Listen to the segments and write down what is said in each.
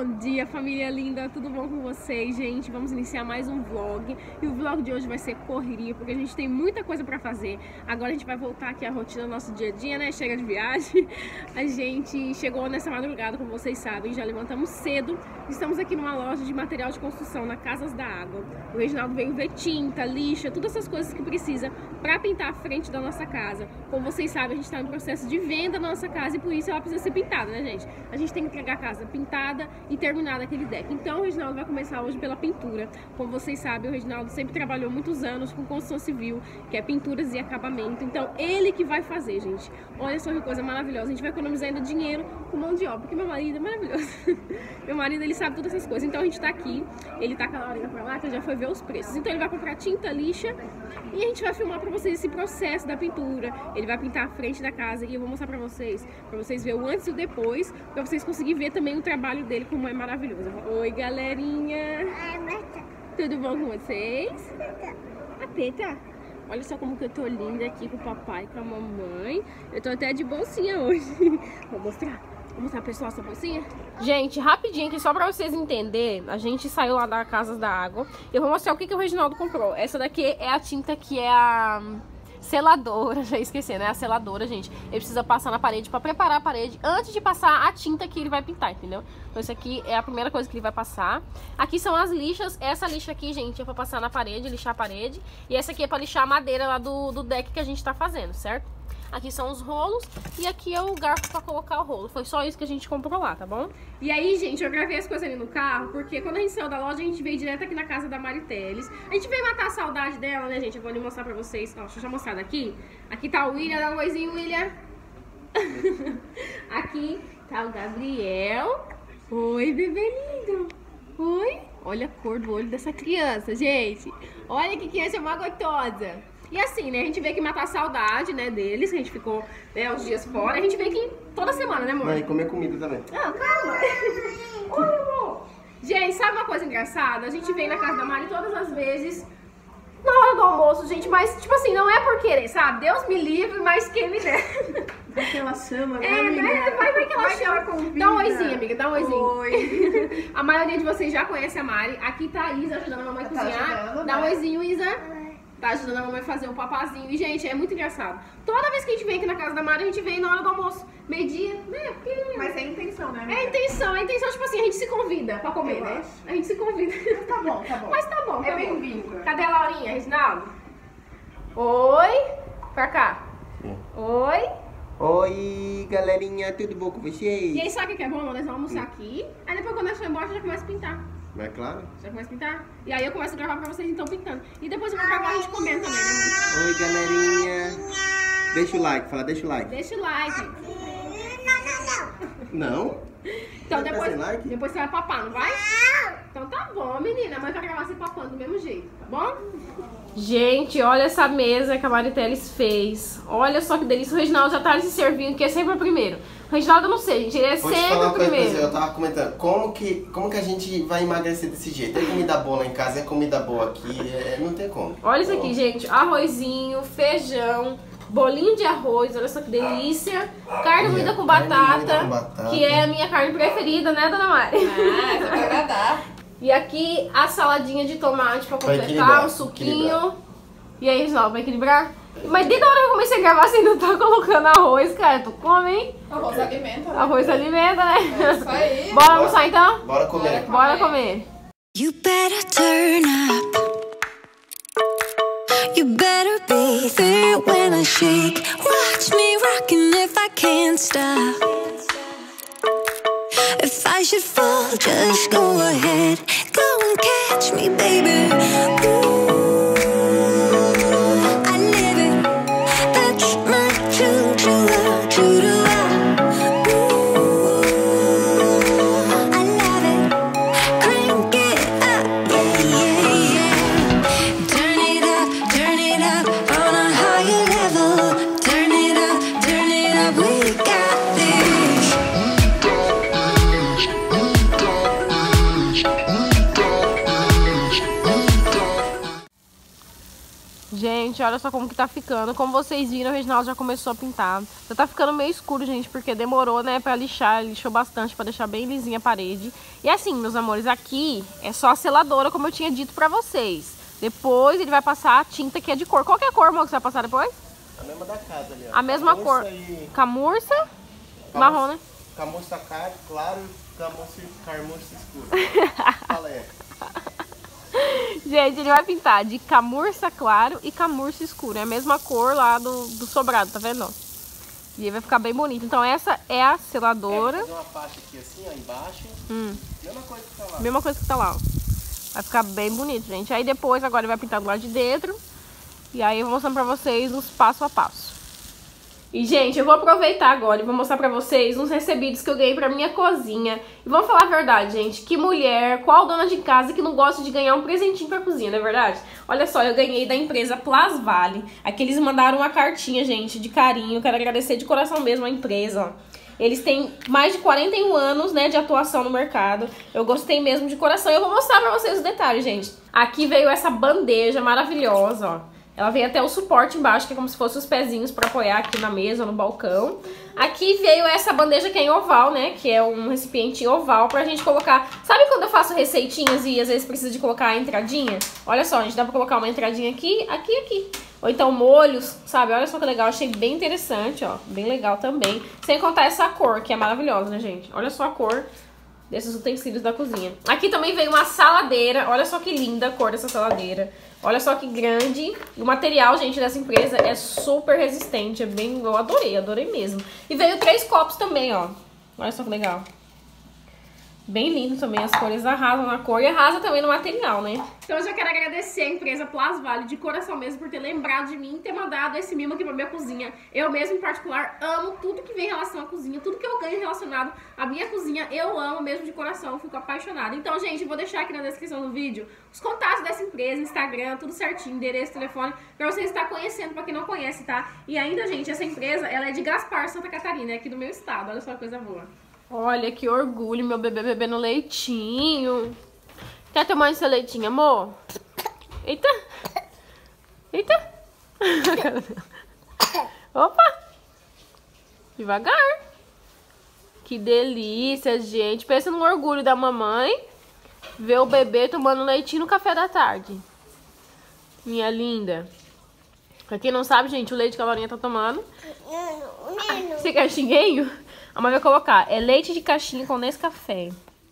Bom dia, família linda, tudo bom com vocês, gente? Vamos iniciar mais um vlog. E o vlog de hoje vai ser correria, porque a gente tem muita coisa pra fazer. Agora a gente vai voltar aqui à rotina do nosso dia a dia, né? Chega de viagem. A gente chegou nessa madrugada, como vocês sabem, já levantamos cedo. Estamos aqui numa loja de material de construção, na Casas da Água. O Reginaldo veio ver tinta, lixa, todas essas coisas que precisa pra pintar a frente da nossa casa. Como vocês sabem, a gente tá em processo de venda da nossa casa e por isso ela precisa ser pintada, né, gente? A gente tem que entregar a casa pintada e terminada aquele deck. Então o Reginaldo vai começar hoje pela pintura. Como vocês sabem, o Reginaldo sempre trabalhou muitos anos com construção civil, que é pinturas e acabamento. Então ele que vai fazer, gente. Olha só que coisa maravilhosa. A gente vai economizar ainda dinheiro com mão de obra, porque meu marido é maravilhoso. Meu marido, ele sabe todas essas coisas. Então a gente tá aqui, ele tá com a Laurinha pra lá, que já foi ver os preços. Então ele vai comprar tinta, lixa e a gente vai filmar pra vocês esse processo da pintura. Ele vai pintar a frente da casa e eu vou mostrar pra vocês verem o antes e o depois, pra vocês conseguirem ver também o trabalho dele, como é maravilhoso. Oi, galerinha! Tudo bom com vocês? A Teta? Olha só como que eu tô linda aqui com o papai e com a mamãe. Eu tô até de bolsinha hoje. Vou mostrar. Vou mostrar, pessoal, essa bolsinha. Gente, rapidinho aqui, só pra vocês entenderem. A gente saiu lá da Casas da Água. Eu vou mostrar o que o Reginaldo comprou. Essa daqui é a tinta que é a seladora, já esqueci, né? A seladora, gente. Ele precisa passar na parede pra preparar a parede antes de passar a tinta que ele vai pintar, entendeu? Então isso aqui é a primeira coisa que ele vai passar. Aqui são as lixas. Essa lixa aqui, gente, é pra passar na parede, lixar a parede. E essa aqui é pra lixar a madeira lá do deck que a gente tá fazendo, certo? Aqui são os rolos e aqui é o garfo pra colocar o rolo. Foi só isso que a gente comprou lá, tá bom? E aí, gente, eu gravei as coisas ali no carro, porque quando a gente saiu da loja, a gente veio direto aqui na casa da Mariteles. A gente veio matar a saudade dela, né, gente? Eu vou ali mostrar pra vocês. Ó, deixa eu já mostrar daqui. Aqui tá o William, dá um oizinho, William. Aqui tá o Gabriel. Oi, bebê lindo. Oi. Olha a cor do olho dessa criança, gente. Olha que criança mais gostosa. E assim, né, a gente veio aqui matar a saudade, né, deles, que a gente ficou, né, uns dias fora. A gente veio aqui toda semana, né, amor? Mãe, comer comida também. Ah, calma. Oi, amor. Gente, sabe uma coisa engraçada? A gente vem na casa da Mari todas as vezes na hora do almoço, gente, mas, tipo assim, não é por querer, sabe? Deus me livre, mas quem me der. Vai que ela chama, né, amiga? Vai que ela chama. Dá um oizinho, amiga, dá um oizinho. Oi. A maioria de vocês já conhece a Mari. Aqui tá a Isa ajudando a mamãe a cozinhar. Dá um oizinho, Isa. Tá ajudando a mamãe a fazer um papazinho. E, gente, é muito engraçado. Toda vez que a gente vem aqui na casa da Mari, a gente vem na hora do almoço, meio-dia, né? Porque... Mas é intenção, né, amiga? É intenção, tipo assim, a gente se convida pra comer, né? Acho. A gente se convida. Mas tá bom, tá bom. Mas tá bom, É tá bom. bem-vindo. Cadê a Laurinha, Reginaldo? Oi. Pra cá. Sim. Oi. Oi, galerinha, tudo bom com vocês? E aí, sabe o que é bom? Nós vamos almoçar aqui. Aí depois, quando nós for embora, já começa a pintar. Mas é claro. Já começa a pintar? E aí eu começo a gravar pra vocês, então, pintando. E depois eu vou gravar a gente comendo também, né? Oi, galerinha. Deixa o like, fala, deixa o like. Deixa o like. Não? Então Vai ficar sem like? depois você vai papar, não vai? Então tá bom, menina. Mas vai gravar você papando do mesmo jeito, tá bom? Gente, olha essa mesa que a Mariteles fez. Olha só que delícia. O Reginaldo já tá ali se servindo, que é sempre o primeiro. O Reginaldo eu não sei, gente. Ele é Vou te sempre falar o uma coisa pra primeiro. você, eu tava comentando, como que a gente vai emagrecer desse jeito? É comida boa lá em casa, é comida boa aqui, não tem como. Olha isso aqui, gente. Arrozinho, feijão, bolinho de arroz, olha só que delícia. Carne moída com carne batata, moída com batata. que é a minha carne preferida, né, dona Mari? Ah, isso vai agradar. E aqui a saladinha de tomate pra completar, equilibrar, um suquinho. equilibrar. E aí, Reginaldo, vai equilibrar? Mas desde a hora que eu comecei a gravar, você ainda tá colocando arroz, cara. Tu come, hein? Arroz alimenta, né? Arroz alimenta, né? É isso aí. Bora almoçar, então? Bora comer. Bora comer. You better turn up. You better be there when I shake. Watch me rocking if I can't stop. If I should fall, just go ahead. Go and catch me, baby. Ooh, I live it. That's my choo-choo-la, choo-choo-la. Ooh, I love it. Crank it up, yeah, yeah, yeah. Turn it up on a higher level. Turn it up, we got this. Gente, olha só como que tá ficando. Como vocês viram, o Reginaldo já começou a pintar. Já tá ficando meio escuro, gente, porque demorou, né, pra lixar. Ele lixou bastante pra deixar bem lisinha a parede. E assim, meus amores, aqui é só a seladora, como eu tinha dito pra vocês. Depois ele vai passar a tinta que é de cor. Qual que é a cor, amor, que você vai passar depois? A mesma da casa ali, ó. A mesma cor. Camurça, marrom, né? Camurça claro e camurça escuro. Fala aí. Gente, ele vai pintar de camurça claro e camurça escuro. É a mesma cor lá do sobrado, tá vendo? E aí vai ficar bem bonito. Então essa é a seladora. Vou fazer uma faixa aqui assim, ó, embaixo. Mesma coisa que tá lá. Mesma coisa que tá lá, ó. Vai ficar bem bonito, gente. Aí depois, agora ele vai pintar do lado de dentro. E aí eu vou mostrando pra vocês os passo a passo. E, gente, eu vou aproveitar agora e vou mostrar pra vocês uns recebidos que eu ganhei pra minha cozinha. E vamos falar a verdade, gente. Que mulher, qual dona de casa que não gosta de ganhar um presentinho pra cozinha, não é verdade? Olha só, eu ganhei da empresa Plasvale. Aqui eles mandaram uma cartinha, gente, de carinho. Quero agradecer de coração mesmo a empresa, ó. Eles têm mais de 41 anos, né, de atuação no mercado. Eu gostei mesmo de coração. Eu vou mostrar pra vocês os detalhes, gente. Aqui veio essa bandeja maravilhosa, ó. Ela vem até o suporte embaixo, que é como se fossem os pezinhos pra apoiar aqui na mesa, no balcão. Aqui veio essa bandeja que é em oval, né? Que é um recipiente oval pra gente colocar... Sabe quando eu faço receitinhas e às vezes precisa de colocar a entradinha? Olha só, a gente dá pra colocar uma entradinha aqui, aqui e aqui. Ou então molhos, sabe? Olha só que legal, achei bem interessante, ó. Bem legal também. Sem contar essa cor, que é maravilhosa, né, gente? Olha só a cor desses utensílios da cozinha. Aqui também veio uma saladeira. Olha só que linda a cor dessa saladeira. Olha só que grande. E o material, gente, dessa empresa é super resistente. É bem... Eu adorei mesmo. E veio 3 copos também, ó. Olha só que legal. Bem lindo também, as cores arrasam na cor e arrasa também no material, né? Então eu já quero agradecer a empresa Plasvale de coração mesmo por ter lembrado de mim e ter mandado esse mimo aqui pra minha cozinha. Eu mesmo, em particular, amo tudo que vem em relação à cozinha, tudo que eu ganho relacionado à minha cozinha, eu amo mesmo de coração, fico apaixonada. Então, gente, eu vou deixar aqui na descrição do vídeo os contatos dessa empresa, Instagram, tudo certinho, endereço, telefone, pra você estar conhecendo, pra quem não conhece, tá? E ainda, gente, essa empresa, ela é de Gaspar, Santa Catarina, é aqui do meu estado, olha só que coisa boa. Olha que orgulho, meu bebê bebendo leitinho. Quer tomar esse leitinho, amor? Eita! Eita! Opa! Devagar. Que delícia, gente. Pensa no orgulho da mamãe ver o bebê tomando leitinho no café da tarde. Minha linda. Pra quem não sabe, gente, o leite que a Laurinha tá tomando... Você quer xinguinho? A mãe vai colocar, é leite de caixinha com Nescafé.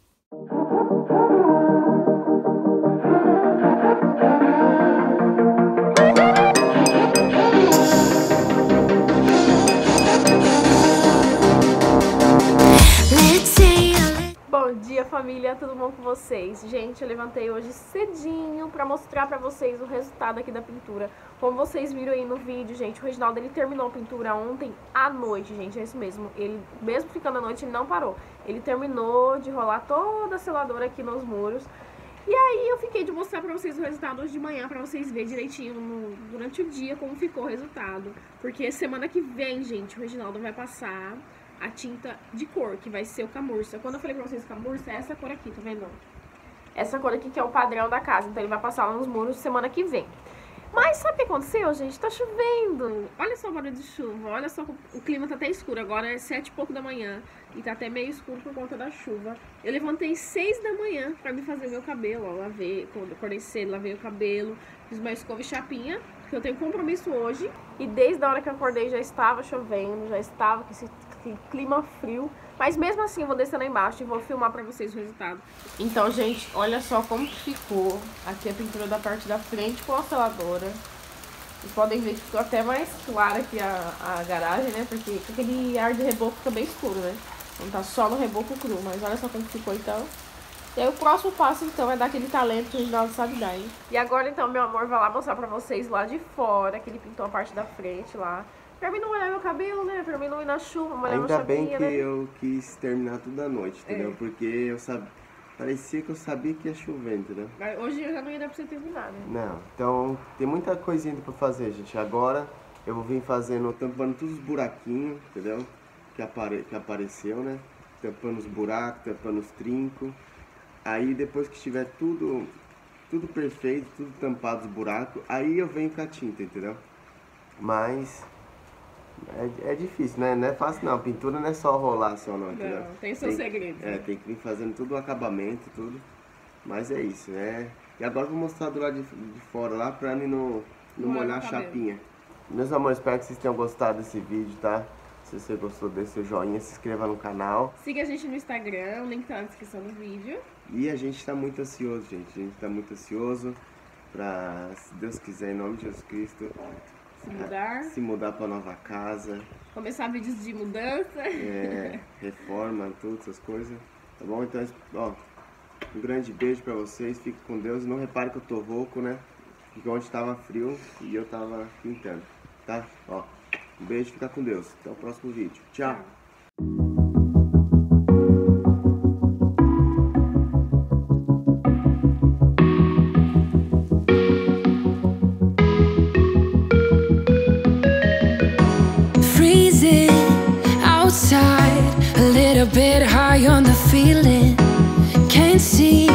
Bom dia, família, tudo bom com vocês? Gente, eu levantei hoje cedinho pra mostrar pra vocês o resultado aqui da pintura. Como vocês viram aí no vídeo, gente, o Reginaldo, ele terminou a pintura ontem à noite, gente, é isso mesmo. Ele, mesmo ficando à noite, ele não parou. Ele terminou de rolar toda a seladora aqui nos muros. E aí eu fiquei de mostrar pra vocês o resultado hoje de manhã, pra vocês verem direitinho durante o dia como ficou o resultado. Porque semana que vem, gente, o Reginaldo vai passar a tinta de cor, que vai ser o camurça. Quando eu falei pra vocês camurça, é essa cor aqui, tá vendo? Essa cor aqui que é o padrão da casa, então ele vai passar lá nos muros semana que vem. Mas sabe o que aconteceu, gente? Tá chovendo. Olha só o barulho de chuva, olha só, o clima tá até escuro. Agora é 7 e pouco da manhã e tá até meio escuro por conta da chuva. Eu levantei 6 da manhã pra me fazer meu cabelo, ó. Lavei, quando acordei cedo, lavei o cabelo, fiz uma escova e chapinha, porque eu tenho compromisso hoje. E desde a hora que eu acordei já estava chovendo, já estava com esse clima frio. Mas mesmo assim eu vou descer lá embaixo e vou filmar pra vocês o resultado. Então, gente, olha só como ficou aqui a pintura da parte da frente com a seladora. Vocês podem ver que ficou até mais clara aqui a garagem, né? Porque aquele ar de reboco fica bem escuro, né? Não tá só no reboco cru, mas olha só como ficou então. E aí o próximo passo, então, é dar aquele talento que o Reginaldo sabe dar, hein? E agora, então, meu amor, vai lá mostrar pra vocês lá de fora, que ele pintou a parte da frente lá. Pra mim não molhar meu cabelo, né? Pra mim não ir na chuva, molhar meu chapinha, ainda bem que né? eu quis terminar tudo à noite, entendeu? Porque eu parecia que eu sabia que ia chover, entendeu? Mas hoje eu já não ia dar pra você terminar, né? Não, então tem muita coisa ainda pra fazer, gente. Agora eu vou vir fazendo, tampando todos os buraquinhos, entendeu? Que apareceu, né? Tampando os buracos, tampando os trincos. Aí depois que estiver tudo tudo perfeito, tudo tampado os buracos, aí eu venho com a tinta, entendeu? Mas é difícil, né? Não é fácil não, pintura não é só rolar só não, entendeu? Não, tem seus segredos. Tem que vir fazendo tudo o acabamento, tudo. Mas é isso, né? E agora eu vou mostrar do lado de fora lá pra mim não molhar a chapinha. Meus amores, espero que vocês tenham gostado desse vídeo, tá? Se você gostou, deixe seu joinha, se inscreva no canal. Siga a gente no Instagram, o link tá na descrição do vídeo. E a gente tá muito ansioso, gente. A gente tá muito ansioso pra, se Deus quiser, em nome de Jesus Cristo, se mudar pra nova casa. Começar vídeos de mudança. Reforma, tudo, essas coisas. Tá bom? Então, ó, um grande beijo pra vocês. Fique com Deus. Não repare que eu tô rouco, né? Porque ontem tava frio e eu tava pintando, tá? Ó, um beijo, fica com Deus. Até o próximo vídeo. Tchau. Freezing outside, a little bit high on the feeling. Can't see